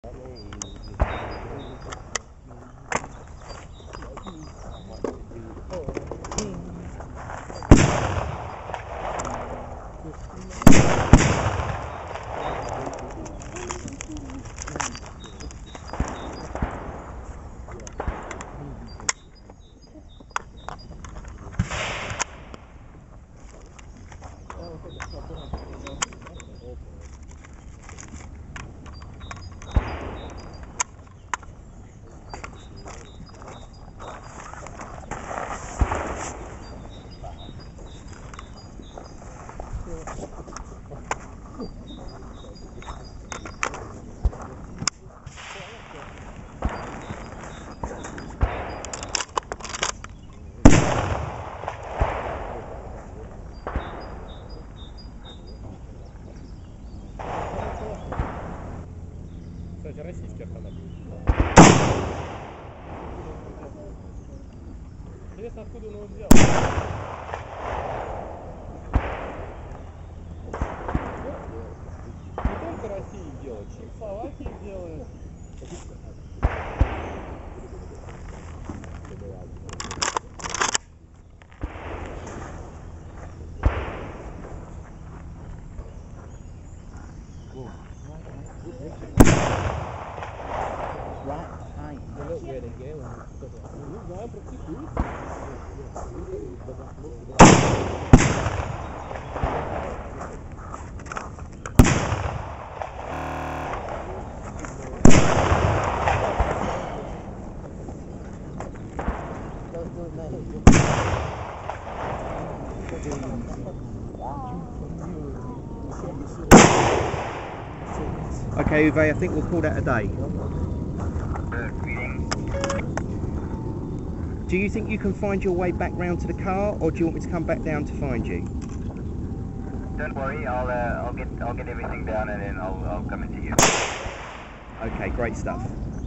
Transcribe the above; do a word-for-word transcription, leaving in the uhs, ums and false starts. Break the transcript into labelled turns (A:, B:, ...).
A: Кстати, российский автомат. Интересно, откуда он его взял? Не только России делают, Чехословакии делают. Не знаю, практикуется.
B: Okay, Uwe, I think we'll call that a day. Do you think you can find your way back round to the car, or do you want me to come back down to find you?
C: Don't worry, I'll uh, I'll get I'll get everything down and then I'll I'll come and see you.
B: Okay, great stuff.